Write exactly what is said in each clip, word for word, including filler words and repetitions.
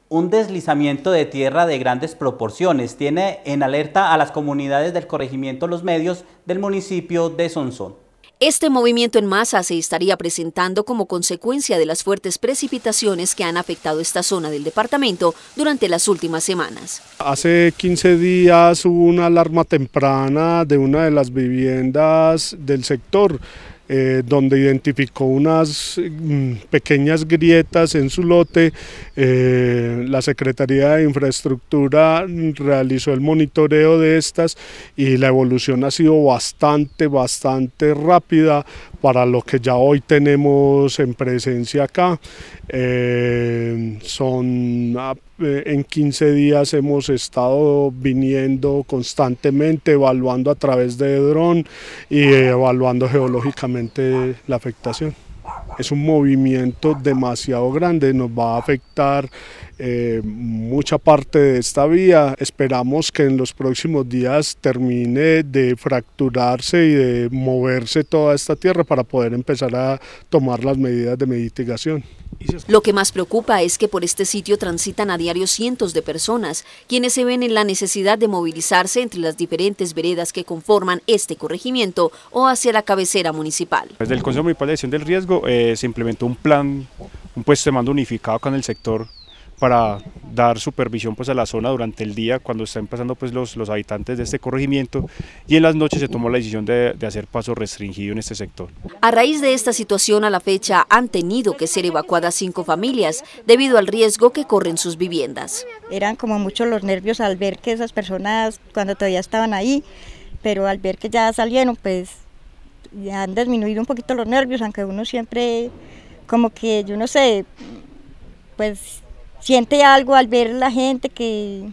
Un deslizamiento de tierra de grandes proporciones tiene en alerta a las comunidades del corregimiento Los Medios del municipio de Sonsón. Este movimiento en masa se estaría presentando como consecuencia de las fuertes precipitaciones que han afectado esta zona del departamento durante las últimas semanas. Hace quince días hubo una alarma temprana de una de las viviendas del sector, Eh, donde identificó unas mm, pequeñas grietas en su lote. Eh, la Secretaría de Infraestructura realizó el monitoreo de estas y la evolución ha sido bastante, bastante rápida para lo que ya hoy tenemos en presencia acá. Eh, son en quince días hemos estado viniendo constantemente, evaluando a través de dron y evaluando geológicamente la afectación. Es un movimiento demasiado grande, nos va a afectar eh, mucha parte de esta vía. Esperamos que en los próximos días termine de fracturarse y de moverse toda esta tierra para poder empezar a tomar las medidas de mitigación. Lo que más preocupa es que por este sitio transitan a diario cientos de personas, quienes se ven en la necesidad de movilizarse entre las diferentes veredas que conforman este corregimiento o hacia la cabecera municipal. Desde el Consejo Municipal de Gestión del Riesgo eh, se implementó un plan, un puesto de mando unificado acá en el sector para dar supervisión pues a la zona durante el día cuando están pasando pues los, los habitantes de este corregimiento, y en las noches se tomó la decisión de, de hacer paso restringido en este sector. A raíz de esta situación, a la fecha han tenido que ser evacuadas cinco familias debido al riesgo que corren sus viviendas. Eran como muchos los nervios al ver que esas personas cuando todavía estaban ahí, pero al ver que ya salieron pues ya han disminuido un poquito los nervios, aunque uno siempre como que yo no sé, pues siente algo al ver la gente que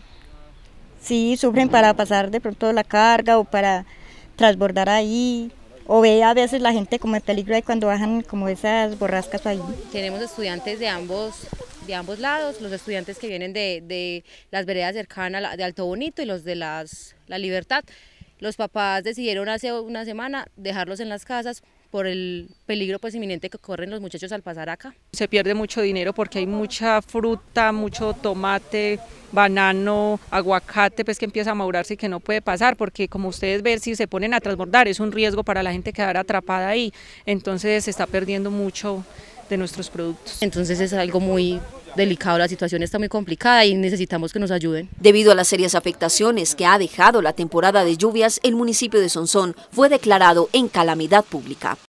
sí sufren para pasar de pronto la carga o para transbordar ahí, o ve a veces la gente como en peligro ahí cuando bajan como esas borrascas ahí. Tenemos estudiantes de ambos, de ambos lados, los estudiantes que vienen de, de las veredas cercanas de Alto Bonito y los de las, La Libertad. Los papás decidieron hace una semana dejarlos en las casas por el peligro pues inminente que corren los muchachos al pasar acá. Se pierde mucho dinero porque hay mucha fruta, mucho tomate, banano, aguacate, pues que empieza a madurarse y que no puede pasar, porque como ustedes ven, si se ponen a transbordar es un riesgo para la gente quedar atrapada ahí, entonces se está perdiendo mucho de nuestros productos. Entonces es algo muy delicado, la situación está muy complicada y necesitamos que nos ayuden. Debido a las serias afectaciones que ha dejado la temporada de lluvias, el municipio de Sonsón fue declarado en calamidad pública.